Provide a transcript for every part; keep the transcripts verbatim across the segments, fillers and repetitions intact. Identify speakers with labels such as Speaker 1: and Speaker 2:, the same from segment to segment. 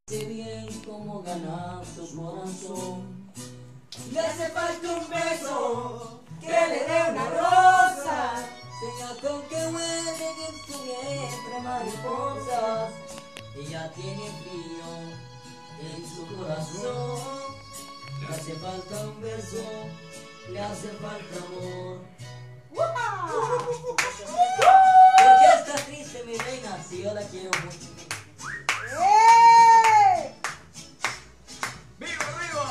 Speaker 1: Sé bien cómo ganar su corazón. Le hace falta un beso que le dé una rosa. Seña con que huele en su vientre mariposas. Ella tiene frío en su corazón. Le hace falta un beso, le hace falta amor. ¿Por qué estás triste, mi reina? Si yo la quiero mucho.
Speaker 2: ¡Eh!
Speaker 3: ¡Viva, viva!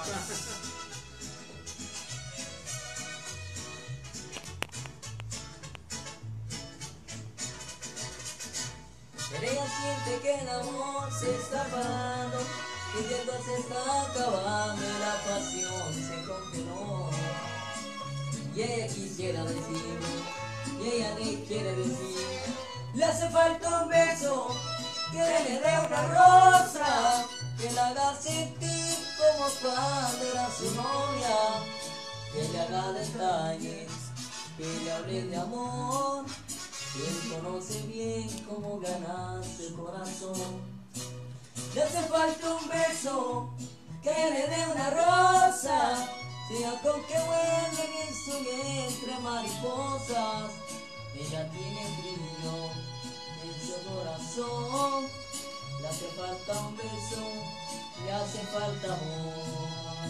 Speaker 1: Pero ella siente que el amor se está apagando, y que todo se está acabando y la pasión se congeló. Y ella quisiera decirme, y ella ni quiere decir. Le hace falta un beso, que le dé una rosa, que la haga sentir como cuando era su novia, que le haga detalles, que le hable de amor. Él conoce bien cómo ganarse el corazón. Le hace falta un beso, que le dé una rosa, sea con que huele en su vientre mariposas. Ella tiene brillo en su corazón. Le hace falta un beso, le hace falta amor.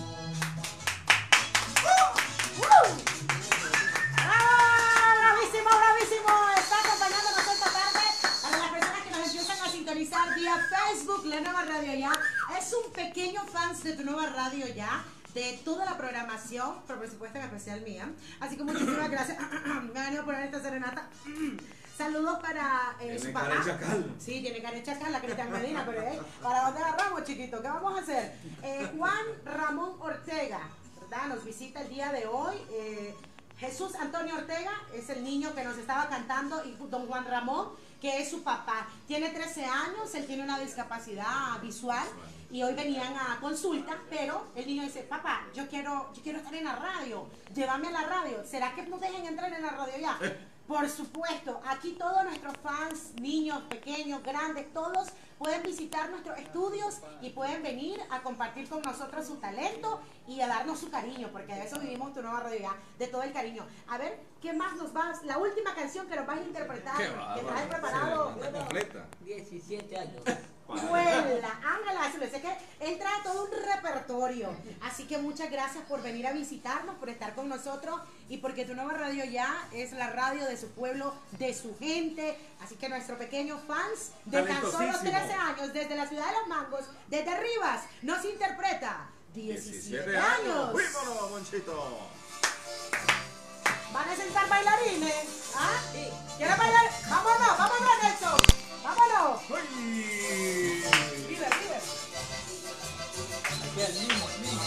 Speaker 2: ¡Bravísimo, bravísimo! Está acompañándonos esta tarde para las personas que nos empiezan a sintonizar vía Facebook, La Nueva Radio Ya. Es un pequeño fans de Tu Nueva Radio Ya, de toda la programación, pero por supuesto en especial mía. Así que muchísimas gracias. Me ha venido a poner esta serenata. Saludos para eh, su papá.
Speaker 3: Tiene cara de chacal.
Speaker 2: Sí, tiene cara de chacal, la Cristian Medina, pero eh, ¿para dónde agarramos, chiquito? ¿Qué vamos a hacer? Eh, Juan Ramón Ortega, ¿verdad? Nos visita el día de hoy. Eh, Jesús Antonio Ortega es el niño que nos estaba cantando, y don Juan Ramón, que es su papá. Tiene trece años, él tiene una discapacidad visual y hoy venían a consulta, pero el niño dice, papá, yo quiero, yo quiero estar en la radio, llévame a la radio. ¿Será que nos dejen entrar en la radio ya? Por supuesto, aquí todos nuestros fans, niños, pequeños, grandes, todos pueden visitar nuestros estudios y pueden venir a compartir con nosotros su talento y a darnos su cariño, porque de eso vivimos Tu Nueva Radio Ya, de todo el cariño. A ver, ¿qué más nos vas? La última canción que nos vas a interpretar,
Speaker 3: Qué
Speaker 2: que
Speaker 3: bárbaro.
Speaker 2: traes preparado.
Speaker 3: Sí, completa.
Speaker 1: diecisiete años.
Speaker 2: Vuela, Ángela, eso es que él trae todo un repertorio. Así que muchas gracias por venir a visitarnos, por estar con nosotros y porque Tu Nueva Radio Ya es la radio de su pueblo, de su gente. Así que nuestros pequeños fans de tan solo
Speaker 3: Talentosísimo.
Speaker 2: trece años, desde la ciudad de Los Mangos, desde Rivas, nos interpreta diecisiete
Speaker 3: diecisiete
Speaker 2: años.
Speaker 3: ¡Fuímonos, Monchito!
Speaker 2: ¿Van a sentar bailarines? ¿Ah? ¿Quieren bailar? ¡Vámonos, vámonos, Nelson! ¡Vámonos!
Speaker 3: ¡Uy!
Speaker 2: ¡Vive, vive!
Speaker 1: Aquí al mismo, al mismo.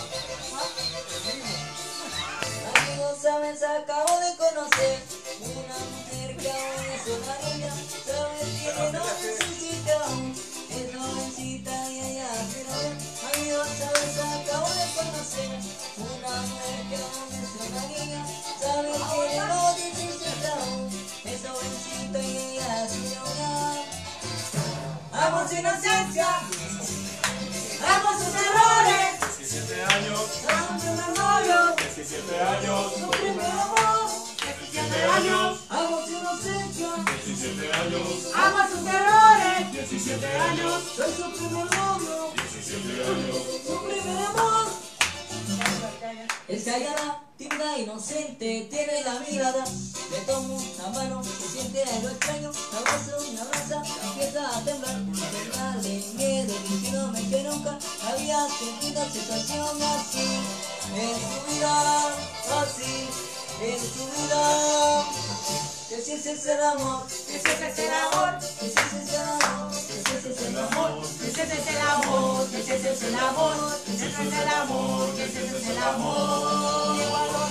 Speaker 1: Amigos, sabes, acabo de conocer una mujer que aún es una niña. Sabes, tiene noviecita, es jovencita y ella quiero ver. Amigos, sabes, acabo de conocer una mujer que aún es una niña. Sabes, tiene noviecita, es jovencita y ella quiero ver. Amo su inocencia, amo sus errores,
Speaker 3: diecisiete años,
Speaker 1: amo su memoria,
Speaker 3: diecisiete años,
Speaker 1: su primer amor.
Speaker 3: diecisiete años,
Speaker 1: Amo su inocencia,
Speaker 3: diecisiete años,
Speaker 2: amo sus errores.
Speaker 3: diecisiete años,
Speaker 1: soy su primer novio,
Speaker 3: diecisiete años.
Speaker 1: su primer amor. Es callada, tímida, inocente, tiene la mirada. Le tomo la mano, se siente algo extraño. La abrazo, la abraza, empieza a temblar. A temblar de miedo, diciéndome que nunca había sentido sensación así. En su vida, así, en su vida. Que si ese es el amor, que si ese es el amor, que si ese es el amor, que si ese es el amor,
Speaker 2: Que ese es el amor, que ese es el amor, que ese es el amor, que ese es el amor.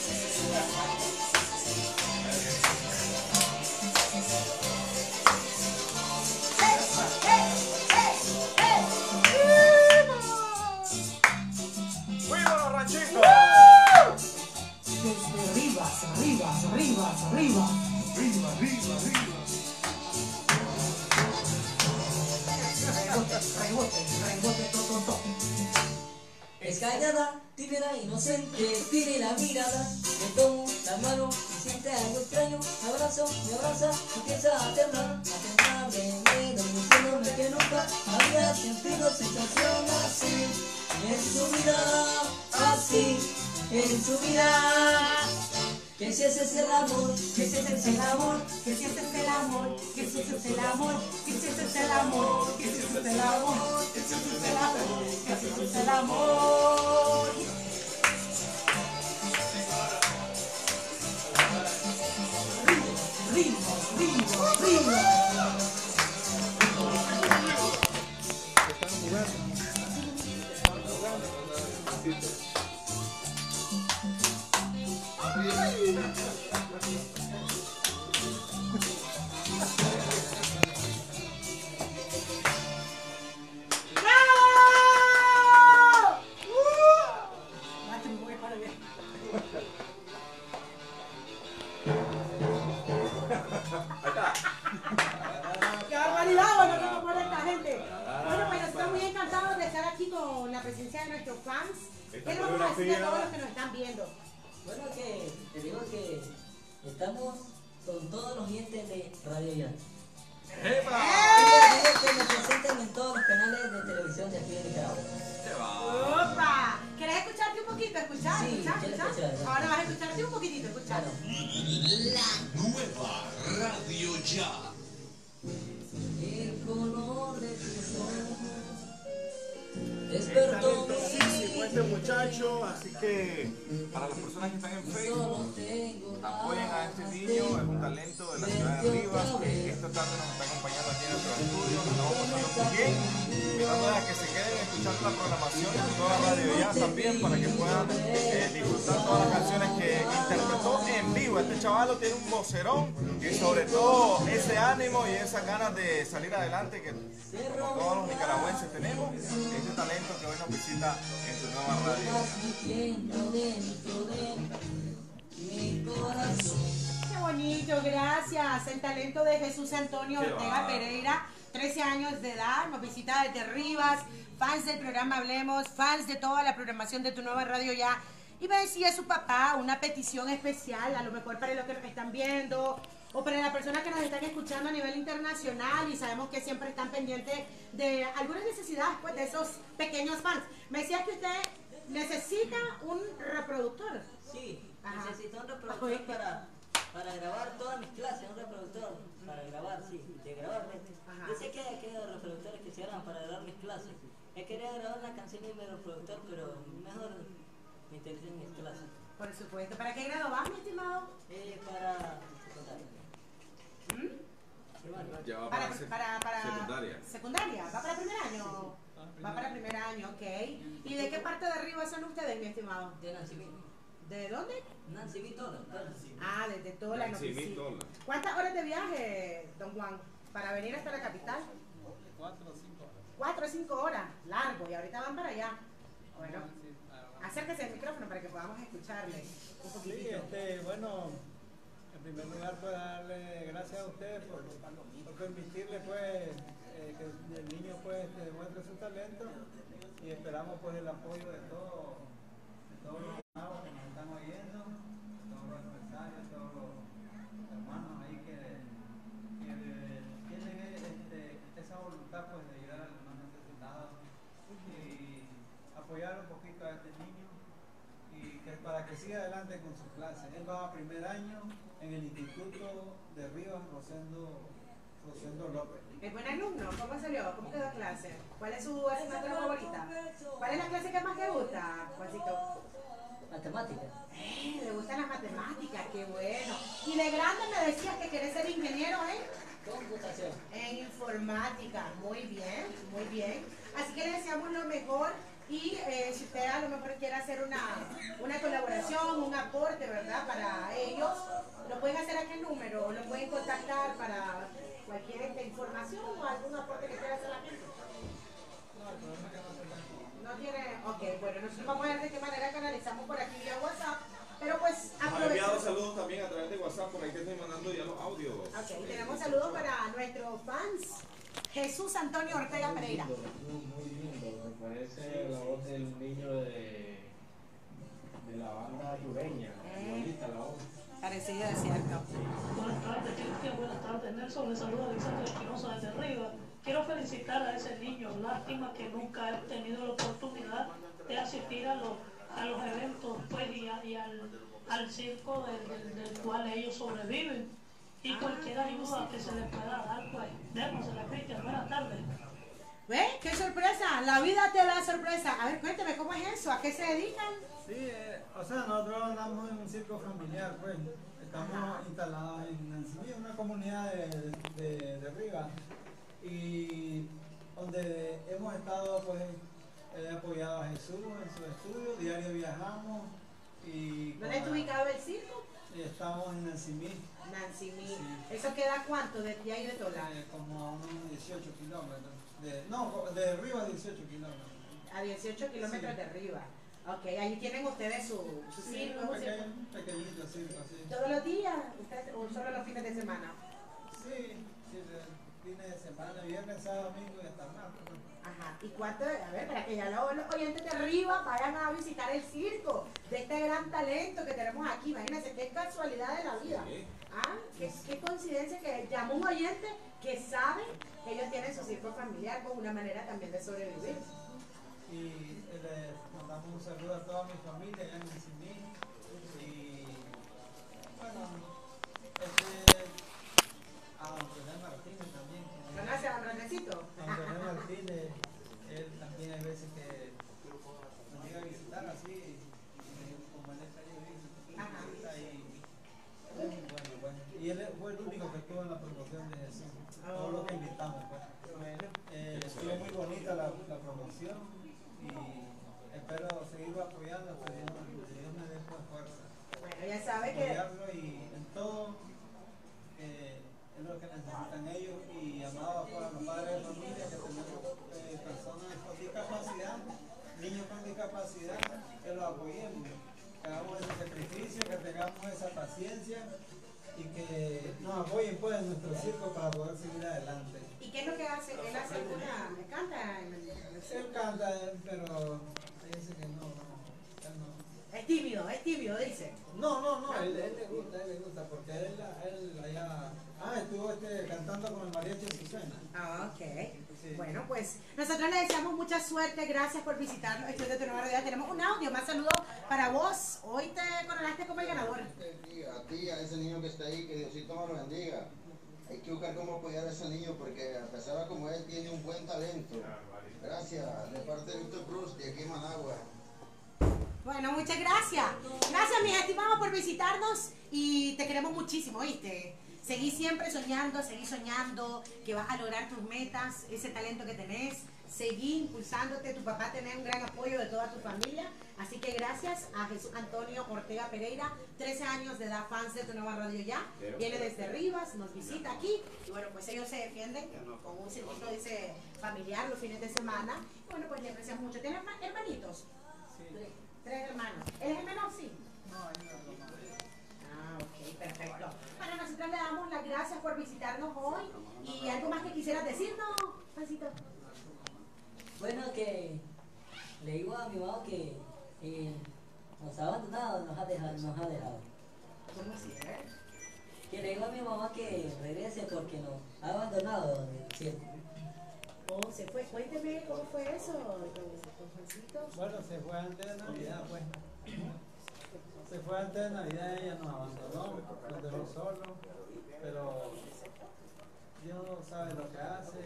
Speaker 3: ¡Fuímonos, ranchito!
Speaker 2: Desde Rivas, Rivas, Rivas, Rivas.
Speaker 3: ¡Arriba, arriba, arriba!
Speaker 2: Rebote, rebote.
Speaker 1: rebote, tototo. Es callada, tímida, inocente, tiene la mirada. Le tomo la mano y siente algo extraño. Me abrazo, me abraza, empieza a temblar, a temblar de miedo, diciéndome que nunca había sentido sensación así. En su vida, así, en su vida. Que si ese es el amor, que si ese es el amor, que si ese es el amor, que si ese es el amor, que si ese es el amor, que si ese es el amor, que si ese es el amor, que si ese es el amor. Ritmo, ritmo, ritmo.
Speaker 2: ¡Qué barbaridad! Bueno, ¿cómo muere esta gente? Bueno, pues estamos muy encantados de estar aquí con la presencia de nuestros fans. ¿Qué les vamos a decir a todos los que nos están viendo?
Speaker 1: Bueno, que te digo que estamos con todos los oyentes de Radio Ya.
Speaker 2: ¡Eh!
Speaker 1: Digo que me presenten en todos los canales de televisión de aquí de Nicaragua.
Speaker 2: ¡Opa! ¿Querés escucharte un poquito? ¿Escuchar?
Speaker 1: Sí,
Speaker 2: ¿Escuchar?
Speaker 1: quiero
Speaker 2: ¿Escuchar?
Speaker 1: escuchar.
Speaker 2: Ahora vas a escucharte un poquitito, escuchar.
Speaker 1: Claro.
Speaker 4: La nueva Radio Ya.
Speaker 1: El color de tus ojos
Speaker 3: Es
Speaker 1: despertó
Speaker 3: talentosísimo este muchacho, así que para las personas que están en
Speaker 1: solo
Speaker 3: Facebook,
Speaker 1: tengo
Speaker 3: apoyen a este niño, es un talento de la ciudad de Rivas que esta tarde nos está acompañando aquí en nuestro estudio, nos estamos pasando muy bien, invitándoles a que se queden escuchando la programación de toda Radio Ya también para que puedan eh, disfrutar todas las canciones que interpretó en vivo. Este chaval tiene un vocerón y sobre todo ese ánimo y esas ganas de salir adelante que como todos los nicaragüenses tenemos, este talento que hoy nos visita en su nueva radio.
Speaker 1: dentro, dentro de mi corazón.
Speaker 2: Qué bonito, gracias. El talento de Jesús Antonio
Speaker 3: Qué
Speaker 2: Ortega
Speaker 3: va.
Speaker 2: Pereira, trece años de edad, nos visita desde Rivas, fans del programa Hablemos, fans de toda la programación de Tu Nueva Radio Ya. Y me decía su papá una petición especial, a lo mejor para los que nos están viendo, o para las personas que nos están escuchando a nivel internacional y sabemos que siempre están pendientes de algunas necesidades pues, de esos pequeños fans. Me decía que usted necesita un reproductor.
Speaker 1: Sí,
Speaker 2: Ajá.
Speaker 1: necesito un reproductor para, para grabar todas mis clases, un reproductor para grabar, sí, de grabar.
Speaker 2: Ajá.
Speaker 1: Yo sé que hay aquellos reproductores que se hagan para grabar mis clases. He querido grabar una canción en mi reproductor, pero mejor me interesa en mis clases.
Speaker 2: Por supuesto. ¿Para qué grado vas, mi estimado?
Speaker 1: Eh, para secundaria.
Speaker 2: ¿Mm?
Speaker 1: Primaria.
Speaker 5: Ya va
Speaker 2: Para,
Speaker 5: para, sec-
Speaker 2: para, para
Speaker 5: secundaria.
Speaker 2: secundaria. ¿Va para primer año? Va para primer año, ok. ¿Y de qué parte de arriba son ustedes, mi estimado?
Speaker 1: De Nancy B.
Speaker 2: ¿De dónde?
Speaker 1: Nancy B. Tola.
Speaker 2: Ah, desde Tola, no
Speaker 5: Sí,
Speaker 2: pues sí.
Speaker 5: mi tola.
Speaker 2: ¿Cuántas horas de viaje, don Juan, para venir hasta la capital?
Speaker 6: Cuatro o cinco horas.
Speaker 2: Cuatro o cinco horas, largo, y ahorita van para allá. Bueno, acérquese al micrófono para que podamos escucharle un
Speaker 6: Sí,
Speaker 2: poquitito.
Speaker 6: este, bueno, en primer lugar, pues darle gracias a ustedes por, por permitirle, pues, eh, que el niño, pues, este, demuestre su talento y esperamos, pues, el apoyo de todos, de todos los hermanos que nos están oyendo, de todos los empresarios, todos los hermanos ahí que, que tienen este, esa voluntad, pues, de ayudar a los más necesitados y apoyar un poquito a este niño y que para que siga adelante con sus clases. Él va a primer año en el Instituto de Rivas Rosendo, Rosendo López.
Speaker 2: ¿Es buen alumno? ¿Cómo salió? ¿Cómo quedó clase? ¿Cuál es su asignatura favorita? ¿Cuál es la clase que más te gusta, Juancito?
Speaker 1: Matemática.
Speaker 2: Eh, le gustan las matemáticas, qué bueno. Y de grande me decías que querés ser ingeniero, ¿eh?
Speaker 1: Computación.
Speaker 2: En informática, muy bien, muy bien. Así que le deseamos lo mejor y eh, si usted a lo mejor quiere hacer una, una colaboración, un aporte, ¿verdad? Para ellos, lo pueden hacer a qué número, lo pueden contactar para cualquier este, información o algún aporte que quiera hacer la gente. No tiene, ok, bueno, nosotros vamos a ver de qué manera canalizamos por aquí vía WhatsApp, pero pues
Speaker 5: Nos ha enviado
Speaker 2: aprovechamos.
Speaker 5: saludos también a través de WhatsApp, por ahí te estoy mandando ya los audios.
Speaker 2: Ok, tenemos saludos para nuestros fans. Jesús Antonio Ortega Pereira.
Speaker 5: Muy lindo, muy lindo. Me parece la voz del niño de, de la banda yureña. Igualita la voz.
Speaker 2: Parecido, es cierto.
Speaker 7: Buenas tardes, Cristian. Buenas tardes, Nelson. Les saluda Alexander Espinosa desde arriba. Quiero felicitar a ese niño. Lástima que nunca he tenido la oportunidad de asistir a los, a los eventos pues, y, a, y al, al circo del, del, del cual ellos sobreviven. Y cualquier ayuda que se les pueda dar, pues démosela, Cristian. Buenas tardes.
Speaker 2: ¿Ves? ¡Qué sorpresa! La vida te da sorpresa. A ver, cuéntame, ¿cómo es eso? ¿A qué se dedican?
Speaker 6: Sí, eh, o sea, nosotros andamos en un circo familiar, pues. Estamos
Speaker 2: Ajá.
Speaker 6: instalados en Nancimí, una comunidad de, de, de Rivas. Y donde hemos estado, pues, he apoyado a Jesús en su estudio, diario viajamos. Y
Speaker 2: ¿Dónde está ubicado el circo?
Speaker 6: Y estamos en Nancimí.
Speaker 2: Nancimí.
Speaker 6: Sí.
Speaker 2: ¿Eso queda cuánto desde ahí de Tola?
Speaker 6: Eh, como a unos dieciocho kilómetros. De, no, de Rivas dieciocho kilómetros.
Speaker 2: A dieciocho kilómetros
Speaker 6: Sí.
Speaker 2: de arriba. Ok, ahí tienen ustedes su, su
Speaker 6: Sí,
Speaker 2: circo.
Speaker 6: un
Speaker 2: un circo.
Speaker 6: pequeño, pequeñito circo, sí.
Speaker 2: ¿Todos los días? ¿Ustedes, o solo los fines de semana?
Speaker 6: Sí, sí, de fines de semana, viernes, sábado, domingo y hasta martes.
Speaker 2: Ajá. ¿Y cuánto? A ver, para que ya los, los oyentes de arriba vayan a visitar el circo de este gran talento que tenemos aquí. Imagínense, qué casualidad de la vida. Ah, qué, qué coincidencia que llamó un oyente que sabe que ellos tienen su circo familiar como una manera también de sobrevivir.
Speaker 6: Y eh, les mandamos un saludo a toda mi familia allá en Nancimí. Y bueno, este, a don René Martínez también. que-
Speaker 2: ¿Conoce a don Renecito?
Speaker 6: A don René Martínez, él también hay veces que nos llega a visitar así, y como él está ahí,
Speaker 2: Ajá.
Speaker 6: y bueno, bueno. Y él fue el único que estuvo en la promoción de Jesús. Todos los que invitamos, pues. Eh, estuvo muy bonita la, la promoción y espero seguirlo apoyando hasta que Dios, que Dios me dé pues, fuerza.
Speaker 2: Bueno, ya sabe que...
Speaker 6: Apoyarlo y en todo eh, es lo que necesitan ellos y amado a los padres de familia que tenemos eh, personas con discapacidad, niños con discapacidad, que los apoyemos, que hagamos ese sacrificio, que tengamos esa paciencia y que nos apoyen pues en nuestro circo para poder seguir adelante.
Speaker 2: ¿Y qué es lo que hace? Él hace alguna... ¿Me canta en el, en el
Speaker 6: Él
Speaker 2: circo?
Speaker 6: canta, pero dice que no, no, él no.
Speaker 2: Es tímido, es tímido, dice.
Speaker 6: No, no, no, él, él le gusta, él le gusta, porque él, él allá, ah, estuvo este, cantando con el mariachi Azucena.
Speaker 2: Ah, ok.
Speaker 6: Sí.
Speaker 2: Bueno, pues nosotros le deseamos mucha suerte. Gracias por visitarnos. Esto es de tu nueva realidad. Tenemos un audio, más saludos para vos. Hoy te coronaste como el ganador.
Speaker 8: A ti, a ese niño que está ahí, que Diosito me lo bendiga. Hay que buscar cómo apoyar a ese niño porque a pesar de como él tiene un buen talento. Gracias, de parte de Víctor Cruz, de aquí en Managua.
Speaker 2: Bueno, muchas gracias. Gracias, mis estimados, por visitarnos y te queremos muchísimo, ¿oíste? Seguí siempre soñando, seguí soñando que vas a lograr tus metas, ese talento que tenés. Seguí impulsándote, tu papá tiene un gran apoyo de toda tu familia. Así que gracias a Jesús Antonio Ortega Pereira, trece años de edad, fans de tu nueva radio ya. Viene desde Rivas, nos visita aquí. Y bueno, pues ellos se defienden con un circuito, dice, familiar los fines de semana. Y bueno, pues le apreciamos mucho. ¿Tienes herma- hermanitos?
Speaker 6: Sí.
Speaker 2: Tres hermanos. ¿Él es el menor? Sí.
Speaker 6: No, ahí no, no, no.
Speaker 2: Ah, ok, perfecto. Bueno, nosotros le damos las gracias por visitarnos hoy. ¿Y algo más que quisieras decirnos, Pancito?
Speaker 1: Bueno, que le digo a mi mamá que eh, nos ha abandonado, nos ha dejado, nos ha dejado.
Speaker 2: ¿Cómo así, eh?
Speaker 1: Que le digo a mi mamá que regrese porque nos ha abandonado del circo.
Speaker 2: Oh, se fue. Cuénteme cómo fue eso, don don Juancito.
Speaker 6: Bueno, se fue antes de Navidad, pues. Se fue antes de Navidad, ella nos abandonó, nos dejó solos, pero Dios sabe lo que hace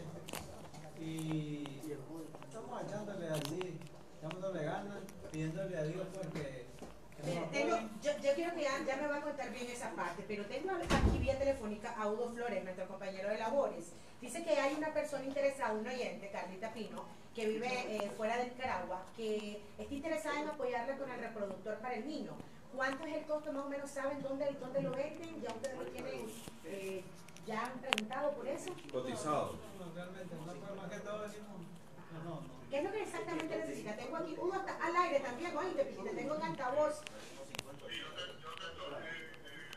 Speaker 6: y estamos echándole así, echándole ganas, pidiéndole a Dios pues que, que
Speaker 2: Mire,
Speaker 6: nos
Speaker 2: tengo,
Speaker 6: apoye.
Speaker 2: yo, yo quiero que ya, ya me va a contar bien esa parte, pero tengo aquí vía telefónica a Udo Flores, nuestro compañero de labores. Dice que hay una persona interesada, un oyente, Carlita Pino, que vive eh, fuera de Nicaragua, que está interesada en apoyarle con el reproductor para el niño. ¿Cuánto es el costo? Más o menos saben dónde, dónde lo venden, ya ustedes lo tienen, eh, ya han preguntado por eso.
Speaker 3: Cotizado.
Speaker 6: No, no, realmente, no fue más que todo decimos, no, no, no.
Speaker 2: ¿Qué es lo que exactamente necesita? Tengo aquí, Udo está al aire también, ¿no? Y te, te tengo en altavoz.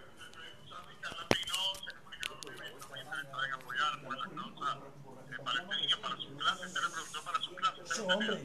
Speaker 9: Para
Speaker 6: hombre.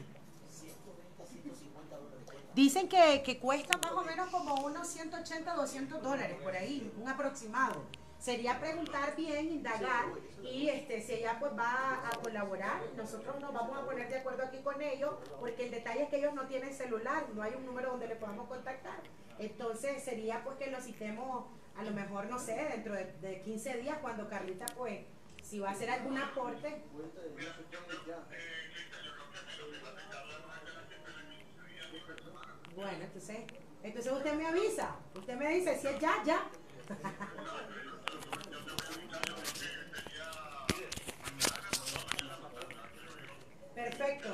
Speaker 2: Dicen que, que cuesta más o menos como unos ciento ochenta, doscientos dólares, por ahí, un aproximado. Sería preguntar bien, indagar, y este, si ella pues va a colaborar, nosotros nos vamos a poner de acuerdo aquí con ellos, porque el detalle es que ellos no tienen celular, no hay un número donde le podamos contactar. Entonces sería pues que lo citemos, a lo mejor, no sé, dentro de, de quince días, cuando Carlita pues, si va a hacer algún aporte. Bueno, entonces, entonces usted me avisa, usted me dice si es ya, ya. Perfecto.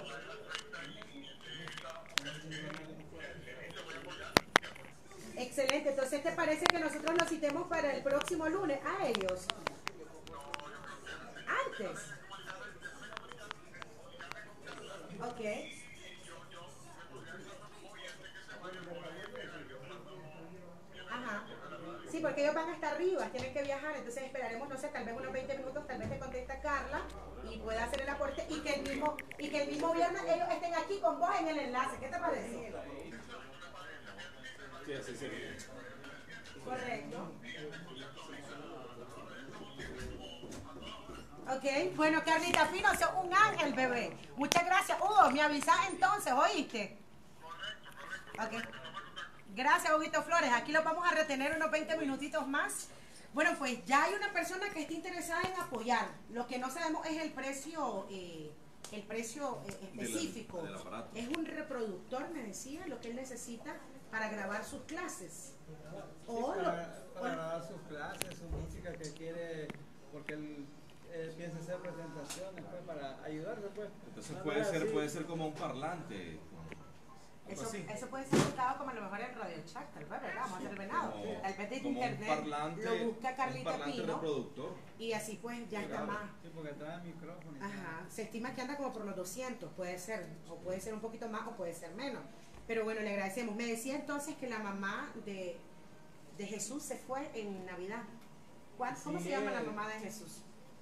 Speaker 2: Excelente, entonces ¿te parece que nosotros nos citemos para el próximo lunes a ellos? Antes. Ok. Ajá. Sí, porque ellos van hasta arriba, tienen que viajar, entonces esperaremos, no sé, tal vez unos veinte minutos, tal vez te contesta Carla y pueda hacer el aporte y que el mismo, y que el mismo viernes ellos estén aquí con vos en el enlace. ¿Qué te parece?
Speaker 3: Sí, así sería.
Speaker 2: Correcto. Ok, bueno, Carlita Fino, sos un ángel, bebé. Muchas gracias. Hugo, me avisas entonces, ¿oíste? Ok. Gracias, Huguito Flores. Aquí los vamos a retener unos veinte minutitos más. Bueno, pues ya hay una persona que está interesada en apoyar. Lo que no sabemos es el precio, eh, el precio eh, específico.
Speaker 3: De la, del aparato.
Speaker 2: Es un reproductor, me decía, lo que él necesita para grabar sus clases.
Speaker 6: Sí,
Speaker 2: O
Speaker 6: para,
Speaker 2: lo,
Speaker 6: para
Speaker 2: o,
Speaker 6: grabar sus clases, su música que quiere, porque él, él piensa hacer presentaciones, pues, para ayudarse, pues.
Speaker 3: Entonces
Speaker 6: No,
Speaker 3: puede
Speaker 6: no,
Speaker 3: ser,
Speaker 6: así.
Speaker 3: puede ser como un parlante.
Speaker 2: Eso,
Speaker 3: así.
Speaker 2: eso puede ser buscado como a lo mejor en Radio Chat, tal vez, ¿verdad? Vamos a hacer venado.
Speaker 3: Como-
Speaker 2: Tal vez desde
Speaker 3: como un
Speaker 2: internet
Speaker 3: parlante-
Speaker 2: lo busca Carlita
Speaker 3: un parlante
Speaker 2: Pino
Speaker 3: reproductor.
Speaker 2: y así pues ya está
Speaker 3: Claro.
Speaker 2: más.
Speaker 6: Sí, porque trae micrófono. y
Speaker 2: Ajá, se estima que anda como por los doscientos, puede ser, o puede ser un poquito más o puede ser menos. Pero bueno, le agradecemos. Me decía entonces que la mamá de, de Jesús se fue en Navidad. ¿Cuál- ¿Cómo
Speaker 6: Sí,
Speaker 2: se llama la
Speaker 6: eh.
Speaker 2: mamá de Jesús?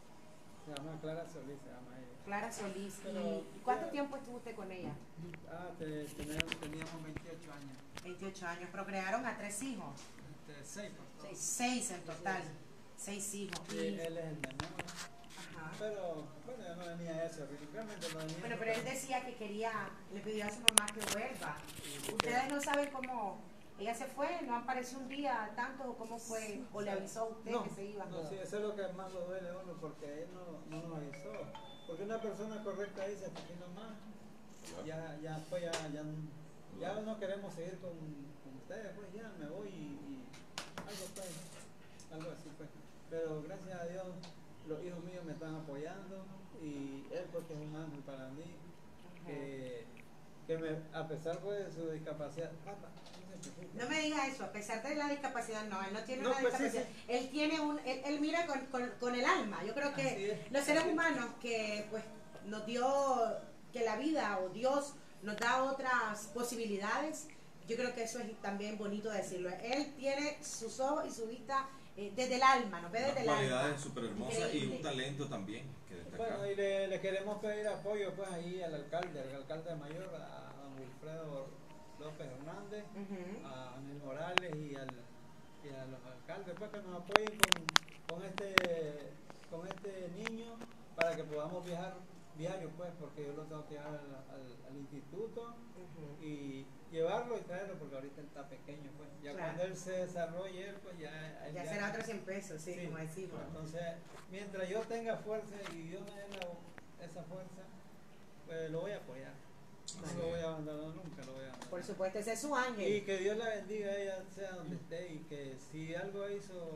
Speaker 6: Se llama Clara Solís, se llama ella.
Speaker 2: Clara Solís.
Speaker 6: Pero-
Speaker 2: ¿Y cuánto tiempo estuvo usted con ella?
Speaker 6: Ah, te- teníamos, teníamos veintiocho años.
Speaker 2: veintiocho años. Procrearon a tres hijos.
Speaker 6: Este, seis por favor.
Speaker 2: Seis, seis en total. Seis hijos.
Speaker 6: Sí,
Speaker 2: Y-
Speaker 6: él es el menor.
Speaker 2: ajá.
Speaker 6: Pero, bueno, yo no venía a eso, realmente no venía.
Speaker 2: Bueno, pero él decía que quería, le pidió a su mamá que vuelva. Ustedes no saben cómo, ella se fue, no apareció un día tanto, o cómo fue, o le avisó a usted
Speaker 6: No,
Speaker 2: que se iba.
Speaker 6: no, sí, eso es lo que más lo duele a uno, porque él no, no nos avisó. Porque una persona correcta dice hasta aquí nomás, ya, ya, pues ya, ya, ya no queremos seguir con, con ustedes, pues ya me voy y, y algo pues, algo así pues. Pero gracias a Dios, los hijos míos me están apoyando y él porque es un ángel para mí, que, que me, a pesar pues, de su discapacidad, papá, no se preocupe.
Speaker 2: No me diga eso, a pesar de la discapacidad, no, él no tiene
Speaker 6: No,
Speaker 2: una
Speaker 6: pues sí,
Speaker 2: discapacidad. Él tiene un, él, él mira con, con, con el alma. Yo creo
Speaker 6: Así
Speaker 2: que
Speaker 6: es.
Speaker 2: los seres humanos que pues nos dio, que la vida o Dios nos da otras posibilidades, yo creo que eso es también bonito decirlo. Él tiene sus ojos y su vista eh, desde el alma, nos ve desde el
Speaker 3: Unas
Speaker 2: alma.
Speaker 3: cualidades súper hermosas y
Speaker 2: Increíble.
Speaker 3: un talento también que destacar.
Speaker 6: Bueno, y le, le queremos pedir apoyo pues ahí al alcalde, al alcalde mayor, a don Wilfredo López Hernández,
Speaker 2: Ujú.
Speaker 6: a Anel Morales y, al, y a los alcaldes pues que nos apoyen con, con este con este niño para que podamos viajar diario pues, porque yo lo tengo que llevar al, al, al instituto
Speaker 2: Ujú.
Speaker 6: y llevarlo y traerlo porque ahorita él está pequeño pues, ya
Speaker 2: Claro.
Speaker 6: cuando él se desarrolle él, pues ya, él
Speaker 2: Ya será otros cien pesos, sí,
Speaker 6: Sí.
Speaker 2: como decimos.
Speaker 6: Entonces, mientras yo tenga fuerza y Dios me dé la- esa fuerza, pues lo voy a apoyar. No lo voy a abandonar nunca, lo voy a abandonar.
Speaker 2: Por supuesto, ese es su
Speaker 6: Y
Speaker 2: ángel.
Speaker 6: que Dios la bendiga, ella sea donde esté, y que si algo hizo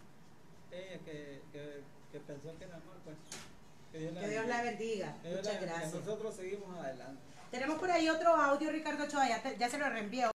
Speaker 6: ella que, que, que pensó que era mal, pues que Dios la
Speaker 2: Que Dios
Speaker 6: bendiga.
Speaker 2: la bendiga.
Speaker 6: Que Dios la
Speaker 2: Muchas
Speaker 6: bendiga.
Speaker 2: gracias.
Speaker 6: Nosotros seguimos adelante.
Speaker 2: Tenemos por ahí otro audio, Ricardo Ochoa, ya, te- ya se lo reenvié.